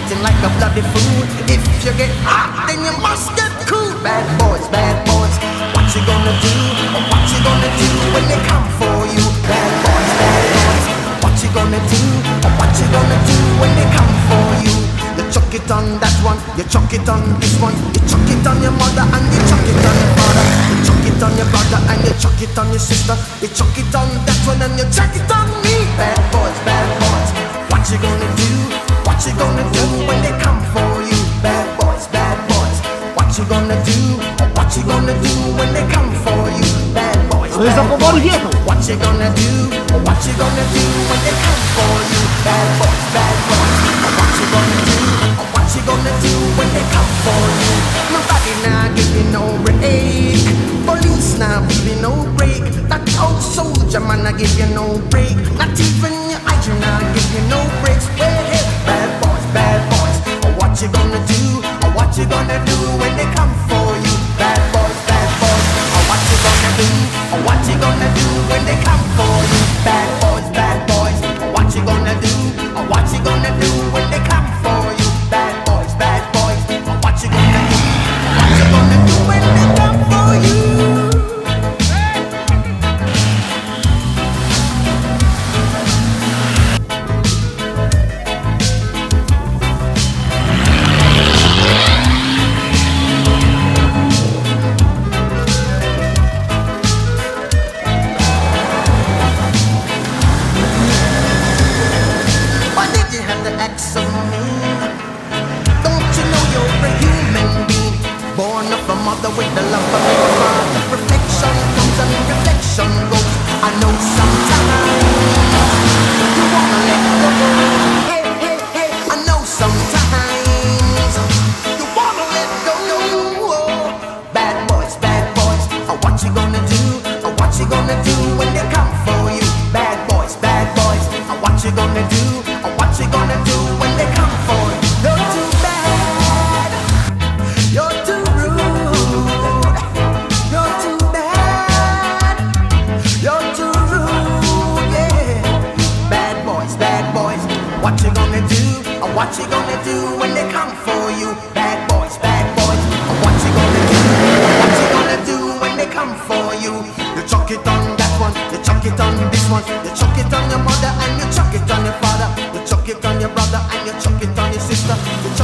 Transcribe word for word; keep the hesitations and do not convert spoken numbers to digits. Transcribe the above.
eating like a bloody fool. If you get hot, then you must get cool. Bad boys, bad boys, what you gonna do? What you gonna do when they come for you? Bad boys, bad boys, what you gonna do? What you gonna do when they come for you? You chuck it on that one, you chuck it on this one, you chuck it on your mother and you chuck it on your father, you chuck it on your brother and you chuck it on your sister, you chuck it on that one and you chuck it on me. Bad boys, bad boys, what you gonna do? What you gonna do when they come for you? Bad boys, bad boys, what you gonna do? What you gonna do when they come for you? Bad boys, bad boys, what you gonna do? What you gonna do when they come for you? Bad boys, bad boys, what you gonna do? What you gonna do when they come for you? Nobody now give you no break, police now give you no break, that old soldier man I give you no break, not even your hygiene now give you no breaks. Well, hey, bad boys, bad boys, what you gonna do? What you gonna do when they come for you? Bad boys, bad boys, what you gonna do? What you gonna do when they come for you? Bad boys, bad boys, what you gonna do? What you gonna do when they come for you? Bad boys, bad boys, what you gonna do? What you gonna do when they come for you? Acts of me. Don't you know you're a human being, born of a mother with the love of a father. Reflection comes and reflection goes. I know sometimes you wanna let go. Hey, hey, hey, I know sometimes you wanna let go. Bad boys, bad boys, what you gonna do? What you gonna do when they come for you? Bad boys, bad boys, what you gonna do? What you gonna do when they come for you? You're too bad, you're too rude, you're too bad, you're too rude, yeah. Bad boys, bad boys, what you gonna do? What you gonna do when they come for you? Bad boys, bad boys, what you gonna do? What you gonna do when they come for you? You chuck it on that one, you chuck it on this one, you chuck it on your mother and you chuck it on your father, you chuck it on your brother and you chuck it on your sister. You